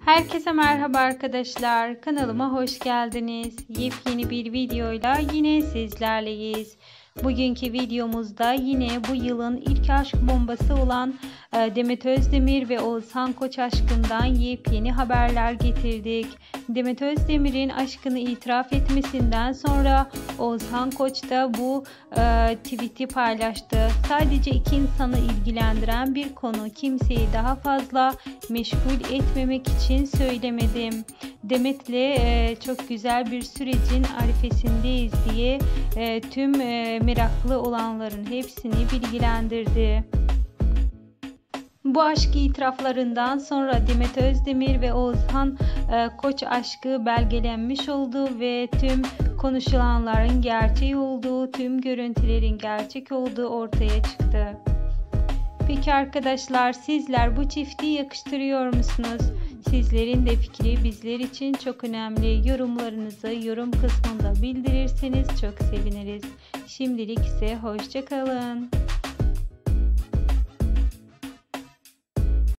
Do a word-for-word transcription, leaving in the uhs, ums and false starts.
Herkese merhaba arkadaşlar. Kanalıma hoş geldiniz. Yepyeni bir videoyla yine sizlerleyiz. Bugünkü videomuzda yine bu yılın ilk aşk bombası olan Demet Özdemir ve Oğuzhan Koç aşkından yepyeni haberler getirdik. Demet Özdemir'in aşkını itiraf etmesinden sonra Oğuzhan Koç da bu e, tweet'i paylaştı. Sadece iki insanı ilgilendiren bir konu, kimseyi daha fazla meşgul etmemek için söylemedim. Demet'le e, çok güzel bir sürecin arifesindeyiz diye e, tüm e, meraklı olanların hepsini bilgilendirdi. Bu aşk itiraflarından sonra Demet Özdemir ve Oğuzhan e, Koç aşkı belgelenmiş oldu ve tüm konuşulanların gerçeği olduğu, tüm görüntülerin gerçek olduğu ortaya çıktı. Peki arkadaşlar, sizler bu çifti yakıştırıyor musunuz? Sizlerin de fikri bizler için çok önemli. Yorumlarınızı yorum kısmında bildirirseniz çok seviniriz. Şimdilik ise hoşça kalın.